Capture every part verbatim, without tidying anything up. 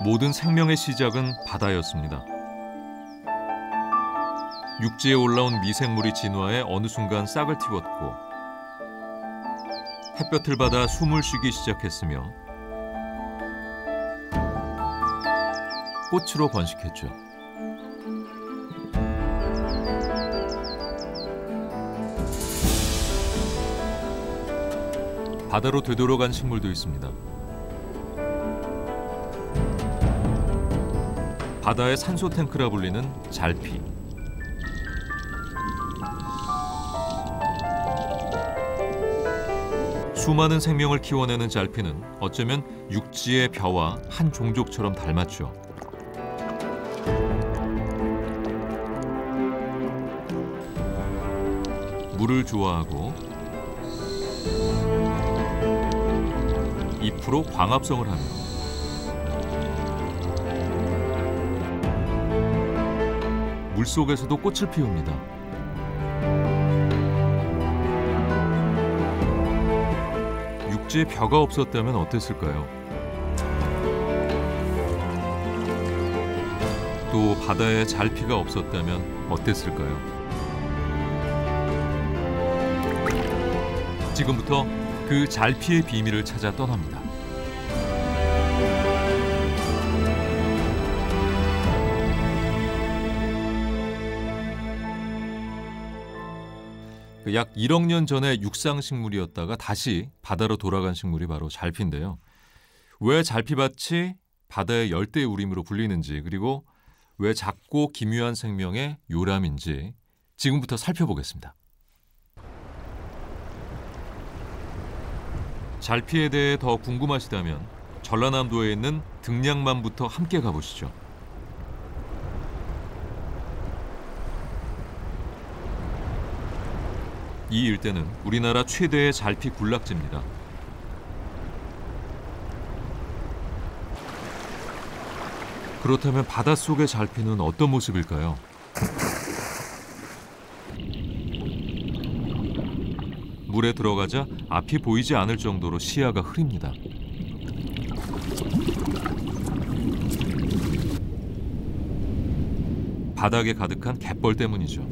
모든 생명의 시작은 바다였습니다. 육지에 올라온 미생물이 진화해 어느 순간 싹을 틔웠고 햇볕을 받아 숨을 쉬기 시작했으며 꽃으로 번식했죠. 바다로 되돌아간 식물도 있습니다. 바다의 산소 탱크라 불리는 잘피. 수많은 생명을 키워내는 잘피는 어쩌면 육지의 벼와 한 종족처럼 닮았죠. 물을 좋아하고 잎으로 광합성을 하며 물속에서도 꽃을 피웁니다. 육지에 벼가 없었다면 어땠을까요? 또 바다에 잘피가 없었다면 어땠을까요? 지금부터 그 잘피의 비밀을 찾아 떠납니다. 약 일억 년 전에 육상식물이었다가 다시 바다로 돌아간 식물이 바로 잘피인데요. 왜 잘피밭이 바다의 열대우림으로 불리는지, 그리고 왜 작고 기묘한 생명의 요람인지 지금부터 살펴보겠습니다. 잘피에 대해 더 궁금하시다면 전라남도에 있는 등량만부터 함께 가보시죠. 이 일대는 우리나라 최대의 잘피 군락지입니다. 그렇다면 바닷속의 잘피는 어떤 모습일까요? 물에 들어가자 앞이 보이지 않을 정도로 시야가 흐립니다. 바닥에 가득한 갯벌 때문이죠.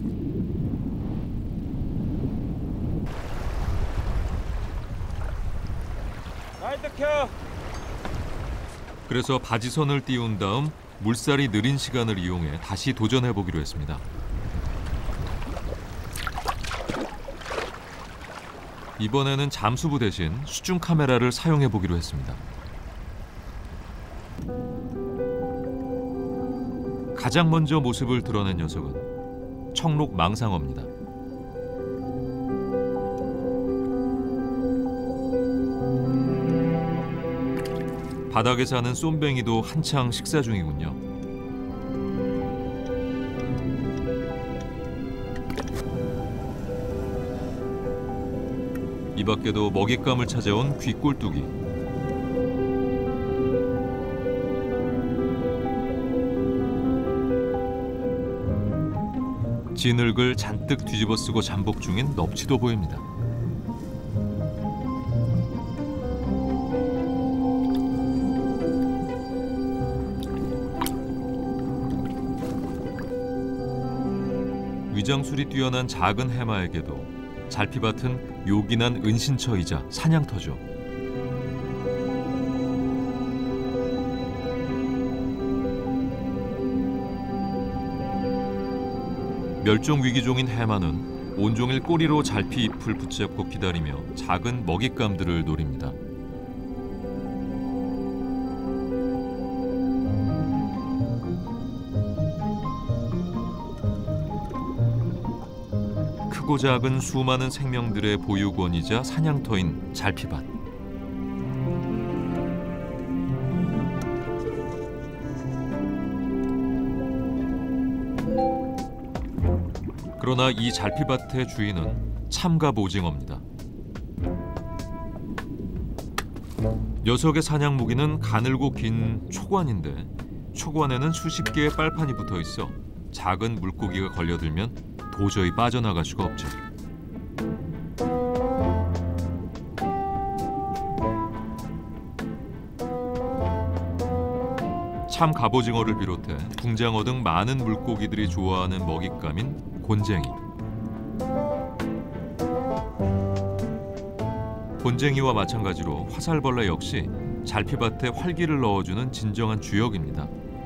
그래서 바지선을 띄운 다음 물살이 느린 시간을 이용해 다시 도전해보기로 했습니다. 이번에는 잠수부 대신 수중 카메라를 사용해보기로 했습니다. 가장 먼저 모습을 드러낸 녀석은 청록 망상어입니다. 바닥에 사는 쏨뱅이도 한창 식사 중이군요. 이 밖에도 먹잇감을 찾아온 귀꼴뚜기. 진흙을 잔뜩 뒤집어 쓰고 잠복 중인 넙치도 보입니다. 위장술이 뛰어난 작은 해마에게도 잘피밭은 요긴한 은신처이자 사냥터죠. 멸종 위기종인 해마는 온종일 꼬리로 잘피 잎을 붙잡고 기다리며 작은 먹잇감들을 노립니다. 크고 작은 수많은 생명들의 보육원이자 사냥터인 잘피밭. 그러나 이 잘피밭의 주인은 참갑오징어입니다. 녀석의 사냥 무기는 가늘고 긴 촉관인데 촉관에는 수십 개의 빨판이 붙어 있어 작은 물고기가 걸려들면 도저히 빠져나갈 수가 없죠. 참 갑오징어를 비롯해 붕장어 등 많은 물고기들이 좋아하는 먹잇감인 곤쟁이. 곤쟁이와 마찬가지로 화살벌레 역시 잘피밭에 활기를 넣어주는 진정한 주역입니다.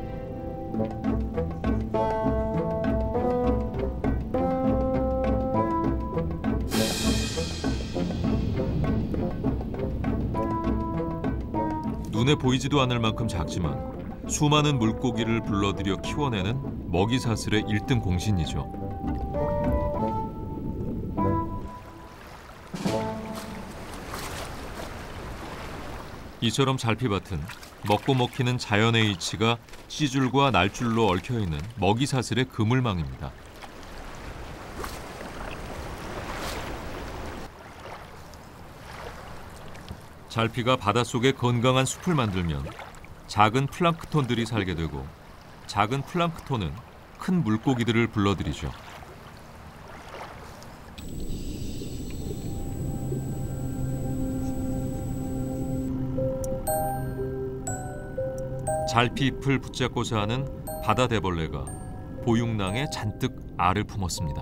눈에 보이지도 않을 만큼 작지만 수많은 물고기를 불러들여 키워내는 먹이사슬의 일 등 공신이죠. 이처럼 잘피밭은 먹고 먹히는 자연의 이치가 씨줄과 날줄로 얽혀있는 먹이사슬의 그물망입니다. 잘피가 바닷속에 건강한 숲을 만들면 작은 플랑크톤들이 살게 되고 작은 플랑크톤은 큰 물고기들을 불러들이죠. 잘피 잎을 붙잡고 사는 바다대벌레가 보육낭에 잔뜩 알을 품었습니다.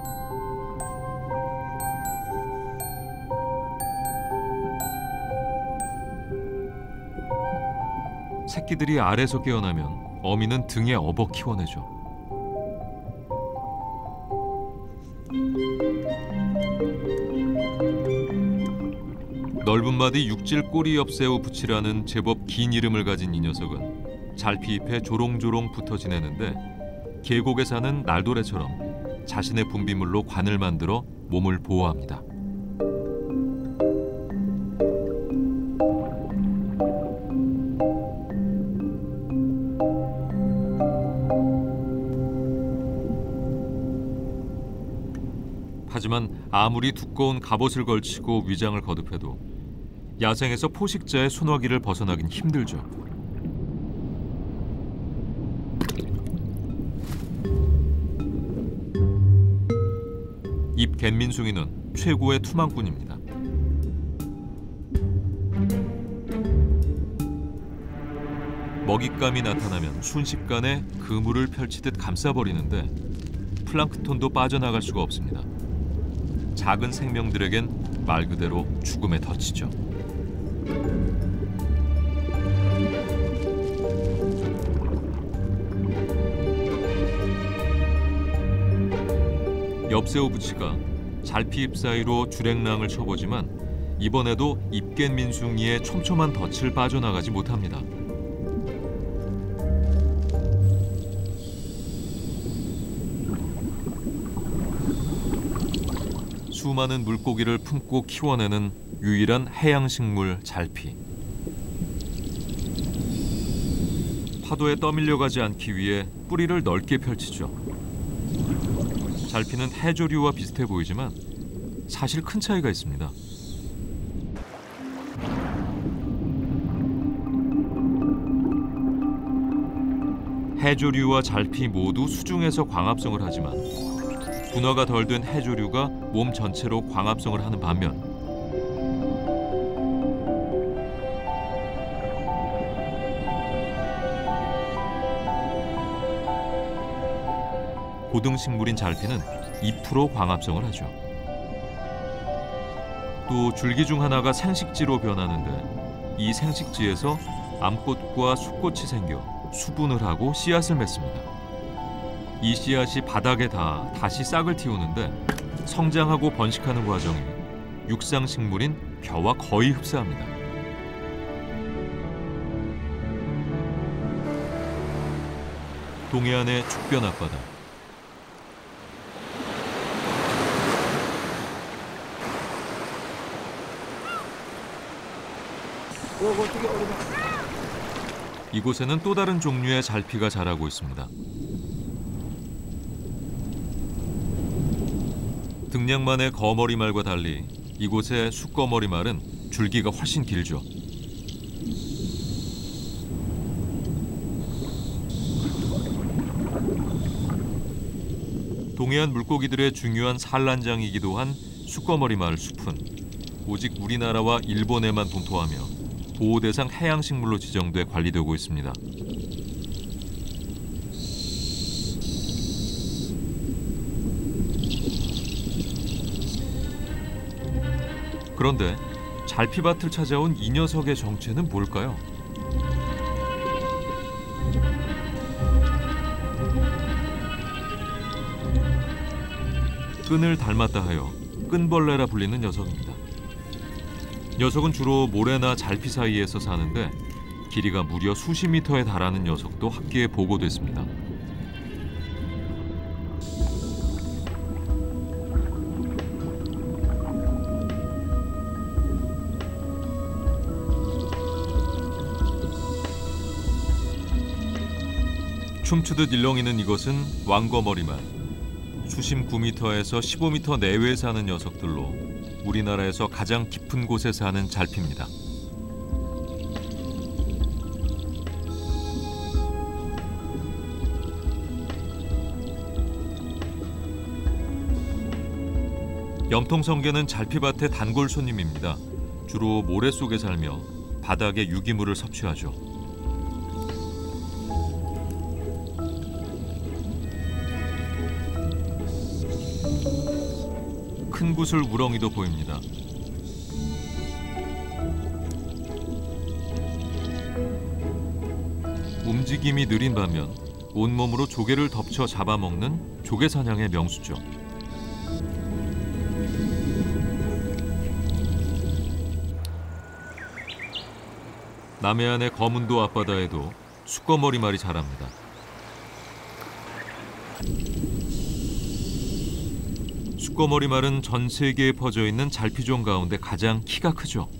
새끼들이 알에서 깨어나면 어미는 등에 업어 키워내죠. 넓은 마디 육질 꼬리엽새우 부치라는 제법 긴 이름을 가진 이 녀석은 잘피 잎에 조롱조롱 붙어 지내는데 계곡에 사는 날도래처럼 자신의 분비물로 관을 만들어 몸을 보호합니다. 하지만 아무리 두꺼운 갑옷을 걸치고 위장을 거듭해도 야생에서 포식자의 순화기를 벗어나긴 힘들죠. 입갯민숭이는 최고의 투망꾼입니다. 먹잇감이 나타나면 순식간에 그물을 펼치듯 감싸버리는데 플랑크톤도 빠져나갈 수가 없습니다. 작은 생명들에겐 말 그대로 죽음의 덫이죠. 엽새우 부치가 잘피 잎 사이로 주랭랑을 쳐보지만 이번에도 입갯민숭이의 촘촘한 덫을 빠져나가지 못합니다. 수많은 물고기를 품고 키워내는 유일한 해양식물 잘피. 파도에 떠밀려가지 않기 위해 뿌리를 넓게 펼치죠. 잘피는 해조류와 비슷해 보이지만 사실 큰 차이가 있습니다. 해조류와 잘피 모두 수중에서 광합성을 하지만 분화가 덜 된 해조류가 몸 전체로 광합성을 하는 반면 고등식물인 잘피는 이 퍼센트 광합성을 하죠. 또 줄기 중 하나가 생식지로 변하는데 이 생식지에서 암꽃과 숫꽃이 생겨 수분을 하고 씨앗을 맺습니다. 이 씨앗이 바닥에 닿아 다시 싹을 틔우는데 성장하고 번식하는 과정이 육상식물인 벼와 거의 흡사합니다. 동해안의 죽변 앞바다. 이곳에는 또 다른 종류의 잘피가 자라고 있습니다. 등량만의 거머리말과 달리 이곳의 숫거머리말은 줄기가 훨씬 길죠. 동해안 물고기들의 중요한 산란장이기도 한 숫거머리말 숲은 오직 우리나라와 일본에만 분포하며 보호대상 해양식물로 지정돼 관리되고 있습니다. 그런데 잘피밭을 찾아온 이 녀석의 정체는 뭘까요? 끈을 닮았다 하여 끈벌레라 불리는 녀석입니다. 녀석은 주로 모래나 잘피 사이에서 사는데 길이가 무려 수십 미터에 달하는 녀석도 학계에 보고됐습니다. 춤추듯 일렁이는 이것은 왕거머리말. 수심 구 미터에서 십오 미터 내외에 사는 녀석들로 우리나라에서 가장 깊은 곳에 사는 잘피입니다. 염통성게는 잘피밭의 단골 손님입니다. 주로 모래 속에 살며 바닥에 유기물을 섭취하죠. 큰 구슬 우렁이도 보입니다. 움직임이 느린 반면 온몸으로 조개를 덮쳐 잡아먹는 조개 사냥의 명수죠. 남해안의 거문도 앞바다에도 수꺼머리말이 자랍니다. 수꺼머리말은 전 세계에 퍼져 있는 잘피종 가운데 가장 키가 크죠.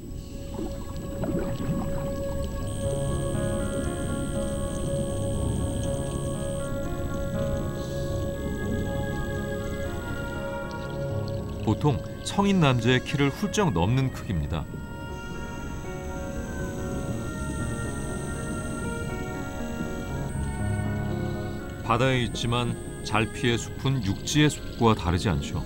보통 성인 남자의 키를 훌쩍 넘는 크기입니다. 바다에 있지만 잘피의 숲은 육지의 숲과 다르지 않죠.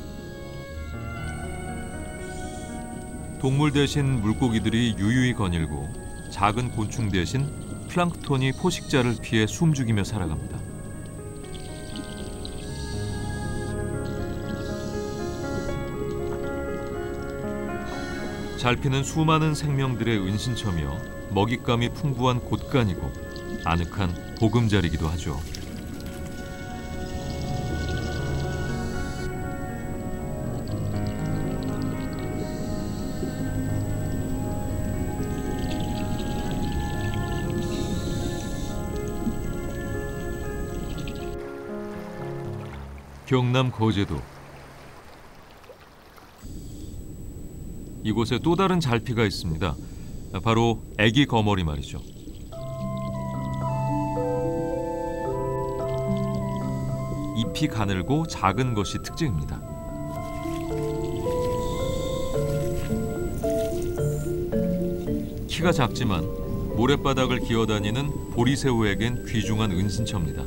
동물 대신 물고기들이 유유히 거닐고 작은 곤충 대신 플랑크톤이 포식자를 피해 숨죽이며 살아갑니다. 잘피는 수많은 생명들의 은신처며 먹잇감이 풍부한 곳간이고 아늑한 보금자리이기도 하죠. 경남 거제도. 이곳에 또 다른 잘피가 있습니다. 바로 애기 거머리 말이죠. 잎이 가늘고 작은 것이 특징입니다. 키가 작지만 모랫바닥을 기어다니는 보리새우에겐 귀중한 은신처입니다.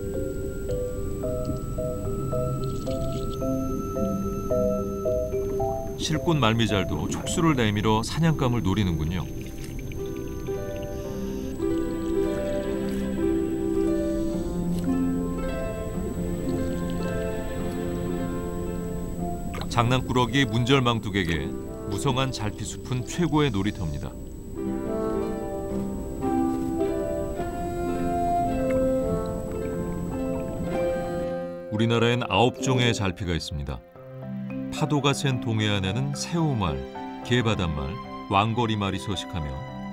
실꽃 말미잘도 촉수를 내밀어 사냥감을 노리는군요. 장난꾸러기 문절망둑에게 무성한 잘피숲은 최고의 놀이터입니다. 우리나라엔 아홉 종의 잘피가 있습니다. 파도가 센 동해안에는 새우말, 개바닷말, 왕거리말이 서식하며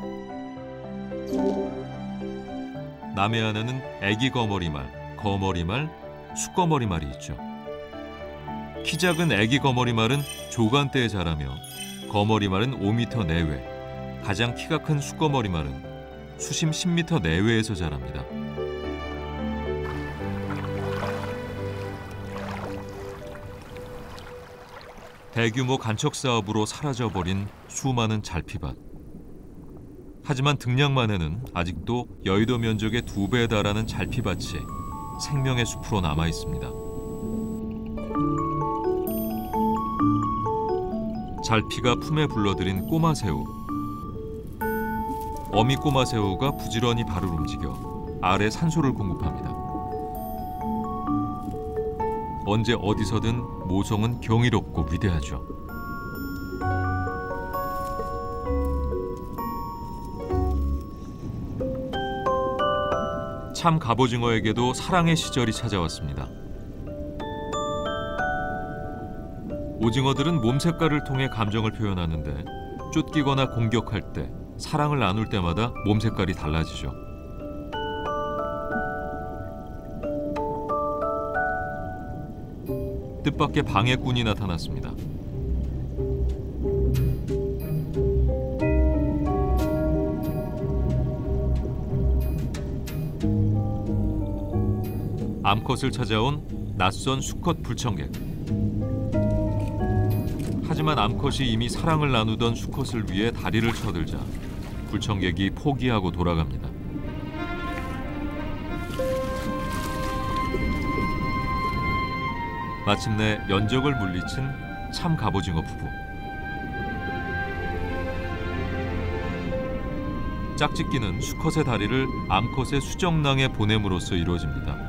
남해안에는 애기 거머리말, 거머리말, 수거머리말이 있죠. 키 작은 애기 거머리말은 조간대에 자라며 거머리말은 오 미터 내외, 가장 키가 큰 수거머리말은 수심 십 미터 내외에서 자랍니다. 대규모 간척 사업으로 사라져버린 수많은 잘피밭. 하지만 등량만에는 아직도 여의도 면적의 두 배에 달하는 잘피밭이 생명의 숲으로 남아 있습니다. 잘피가 품에 불러들인 꼬마새우. 어미 꼬마새우가 부지런히 발을 움직여 알에 산소를 공급합니다. 언제 어디서든 모성은 경이롭고 위대하죠. 참 갑오징어에게도 사랑의 시절이 찾아왔습니다. 오징어들은 몸 색깔을 통해 감정을 표현하는데 쫓기거나 공격할 때, 사랑을 나눌 때마다 몸 색깔이 달라지죠. 뜻밖의 방해꾼이 나타났습니다. 암컷을 찾아온 낯선 수컷 불청객. 하지만 암컷이 이미 사랑을 나누던 수컷을 위해 다리를 쳐들자 불청객이 포기하고 돌아갑니다. 마침내 연적을 물리친 참 갑오징어 부부. 짝짓기는 수컷의 다리를 암컷의 수정낭에 보냄으로써 이루어집니다.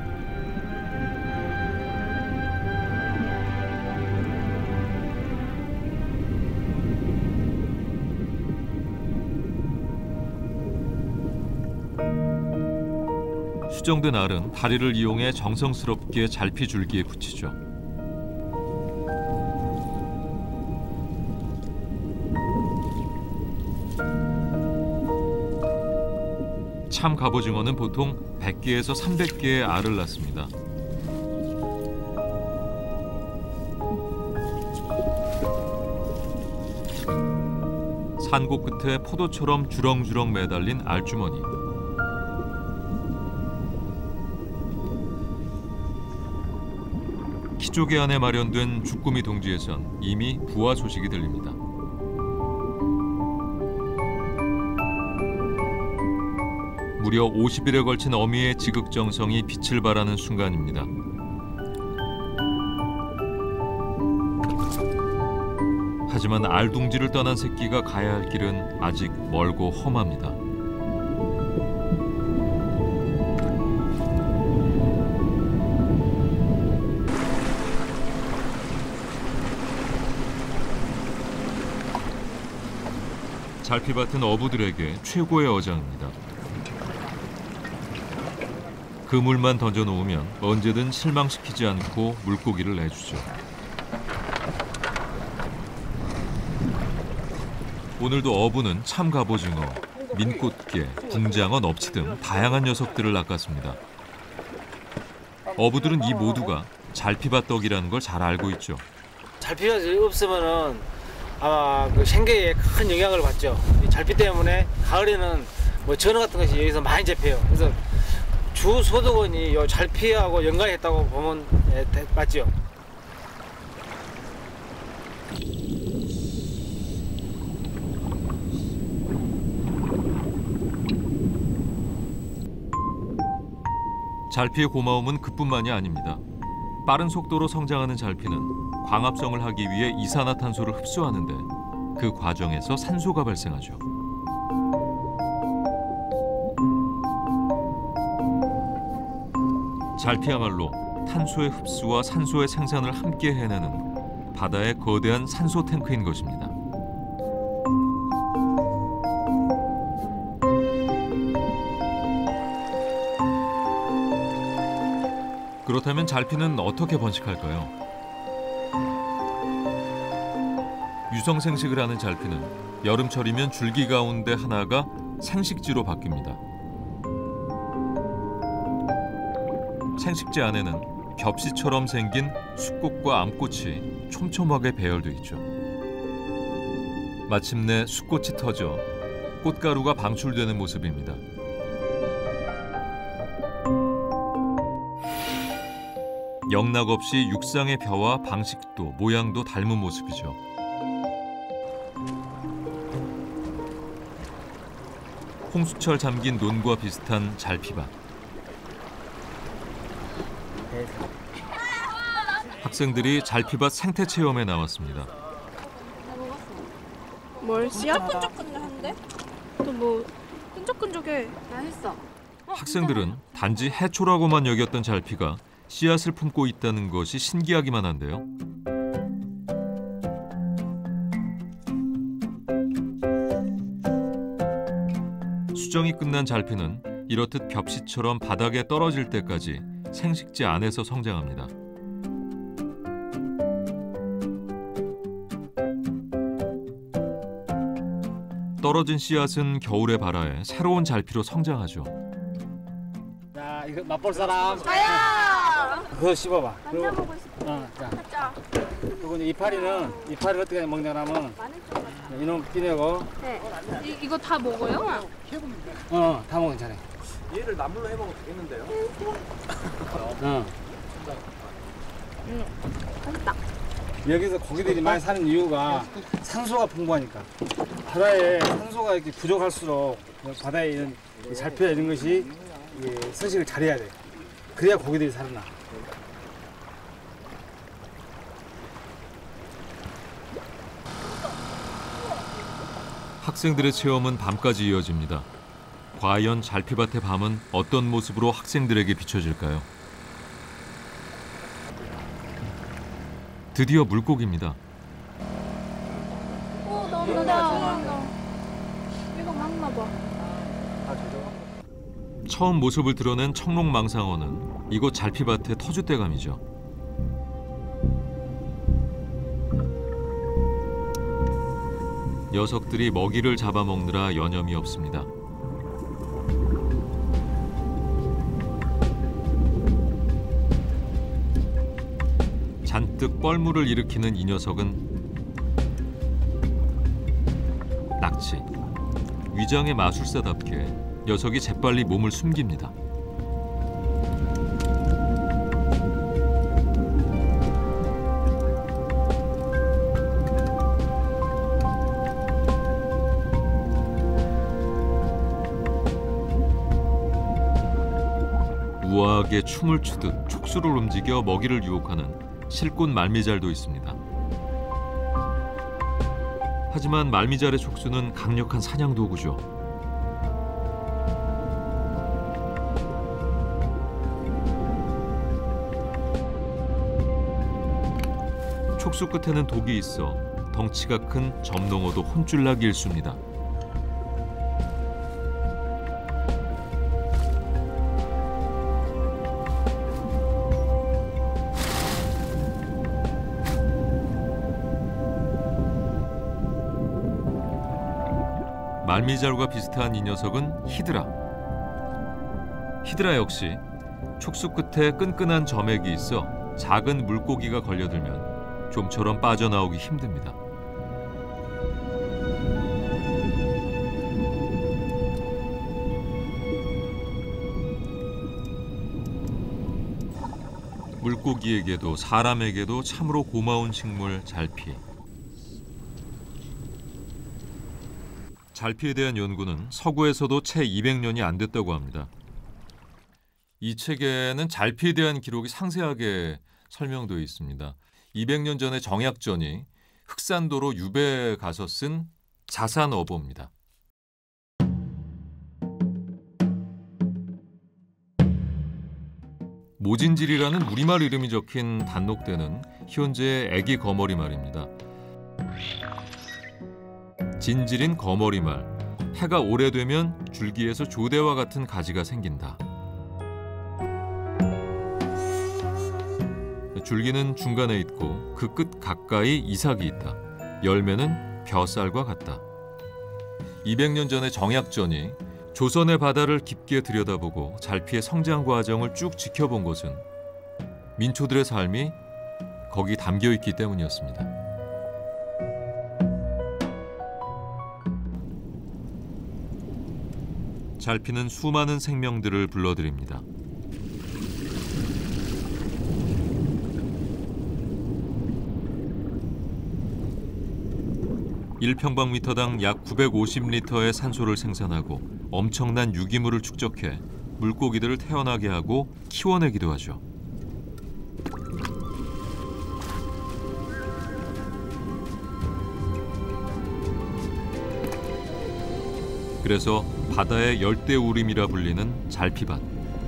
수정된 알은 다리를 이용해 정성스럽게 잘피줄기에 붙이죠. 참 갑오징어는 보통 백 개에서 삼백 개의 알을 낳습니다. 산고 끝에 포도처럼 주렁주렁 매달린 알주머니. 키조개 안에 마련된 주꾸미 동지에선 이미 부화 소식이 들립니다. 무려 오십 일에 걸친 어미의 지극정성이 빛을 발하는 순간입니다. 하지만 알둥지를 떠난 새끼가 가야 할 길은 아직 멀고 험합니다. 잘피밭은 어부들에게 최고의 어장입니다. 그물만 던져놓으면 언제든 실망시키지 않고 물고기를 내주죠. 오늘도 어부는 참 갑오징어, 민꽃게, 붕장어, 넙치 등 다양한 녀석들을 낚았습니다. 어부들은 이 모두가 잘피밭 덕이라는 걸 잘 알고 있죠. 잘피밭이 없으면은 아마 그 생계에 큰 영향을 받죠. 이 잘피 때문에 가을에는 뭐 전어 같은 것이 여기서 많이 잡혀요. 그래서 주 소득원이 요 잘피하고 연관했다고 보면 예, 맞죠. 잘피의 고마움은 그뿐만이 아닙니다. 빠른 속도로 성장하는 잘피는 광합성을 하기 위해 이산화탄소를 흡수하는데 그 과정에서 산소가 발생하죠. 잘피야말로 탄소의 흡수와 산소의 생산을 함께 해내는 바다의 거대한 산소 탱크인 것입니다. 그렇다면 잘피는 어떻게 번식할까요? 유성생식을 하는 잘피는 여름철이면 줄기 가운데 하나가 생식지로 바뀝니다. 생식지 안에는 겹씨처럼 생긴 숫꽃과 암꽃이 촘촘하게 배열돼 있죠. 마침내 숫꽃이 터져 꽃가루가 방출되는 모습입니다. 영락없이 육상의 벼와 방식도 모양도 닮은 모습이죠. 홍수철 잠긴 논과 비슷한 잘피밭. 학생들이 잘피밭 생태 체험에 나왔습니다. 뭘 씨앗? 끈적끈적한데? 또 뭐 끈적끈적해. 나 했어. 학생들은 단지 해초라고만 여겼던 잘피가 씨앗을 품고 있다는 것이 신기하기만 한데요. 수정이 끝난 잘피는 이렇듯 벽시처럼 바닥에 떨어질 때까지 생식지 안에서 성장합니다. 떨어진 씨앗은 겨울의 바라에 새로운 잘피로 성장하죠. 자, 이거 맛볼 사람. 아야! 그거 씹어봐. 그리고, 만져보고 싶어. 어, 자, 진짜. 그리고 이제 이파리는 이파리 어떻게 먹냐면 마늘 좀 같아. 이놈 끼내고, 네. 이, 이거 다 먹어요? 어, 다 먹으면 잘해. 얘를 나물로 해 먹어도 되겠는데요? 어. 응. 맛있다. 여기서 고기들이 많이 사는 이유가 산소가 풍부하니까. 바다에 산소가 이렇게 부족할수록 바다에 있는 이 잘피나 이런 것이 이 서식을 잘해야 돼. 그래야 고기들이 살아나. 학생들의 체험은 밤까지 이어집니다. 과연 잘피밭의 밤은 어떤 모습으로 학생들에게 비춰질까요? 드디어 물고기입니다. 오, 나온다. 이거 맞나 봐. 처음 모습을 드러낸 청록망상어는 이곳 잘피밭의 터줏대감이죠. 녀석들이 먹이를 잡아먹느라 여념이 없습니다. 잔뜩 뻘물을 일으키는 이 녀석은 낙지. 위장의 마술사답게 녀석이 재빨리 몸을 숨깁니다. 우아하게 춤을 추듯 촉수를 움직여 먹이를 유혹하는 실꽃 말미잘도 있습니다. 하지만 말미잘의 촉수는 강력한 사냥 도구죠. 촉수 끝에는 독이 있어 덩치가 큰 점농어도 혼쭐나기 일쑤입니다. 말미잘과 비슷한 이 녀석은 히드라. 히드라 역시 촉수 끝에 끈끈한 점액이 있어 작은 물고기가 걸려들면 좀처럼 빠져나오기 힘듭니다. 물고기에게도 사람에게도 참으로 고마운 식물 잘피. 잘피에 대한 연구는 서구에서도 채 이백 년이 안 됐다고 합니다. 이 책에는 잘피에 대한 기록이 상세하게 설명되어 있습니다. 이백 년 전에 정약전이 흑산도로 유배에 가서 쓴 자산어보입니다. 모진질이라는 우리말 이름이 적힌 단록대는 현재의 애기 거머리 말입니다. 진질인 거머리말. 해가 오래되면 줄기에서 조대와 같은 가지가 생긴다. 줄기는 중간에 있고 그 끝 가까이 이삭이 있다. 열매는 벼쌀과 같다. 이백 년 전에 정약전이 조선의 바다를 깊게 들여다보고 잘피의 성장 과정을 쭉 지켜본 것은 민초들의 삶이 거기 담겨 있기 때문이었습니다. 잘피는 수많은 생명들을 불러들입니다. 일 평방미터당 약 구백오십 리터의 산소를 생산하고 엄청난 유기물을 축적해 물고기들을 태어나게 하고 키워내기도 하죠. 그래서 바다의 열대우림이라 불리는 잘피밭.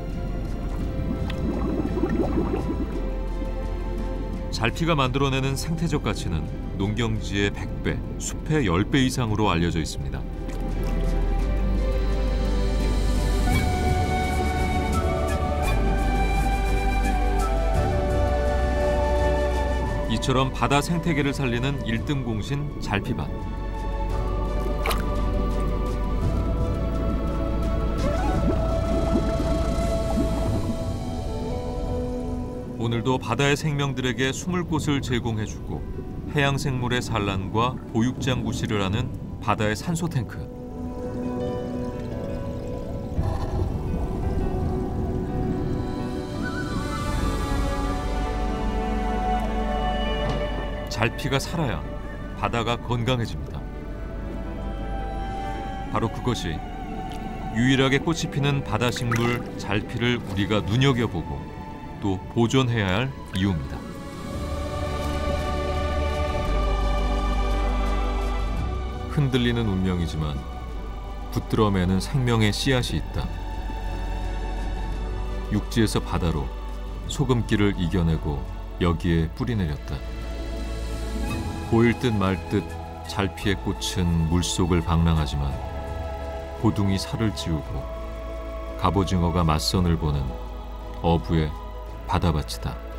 잘피가 만들어내는 생태적 가치는 농경지의 백 배, 숲의 십 배 이상으로 알려져 있습니다. 이처럼 바다 생태계를 살리는 일 등 공신 잘피밭. 오늘도 바다의 생명들에게 숨을 곳을 제공해주고 해양 생물의 산란과 보육장 구실을 하는 바다의 산소 탱크. 잘피가 살아야 바다가 건강해집니다. 바로 그것이 유일하게 꽃이 피는 바다식물 잘피를 우리가 눈여겨보고 또 보존해야 할 이유입니다. 흔들리는 운명이지만 붙들어 매는 생명의 씨앗이 있다. 육지에서 바다로 소금기를 이겨내고 여기에 뿌리 내렸다. 보일 듯 말 듯 잘피의 꽃은 물속을 방랑하지만 고둥이 살을 찌우고 갑오징어가 맞선을 보는 어부의 바다밭이다.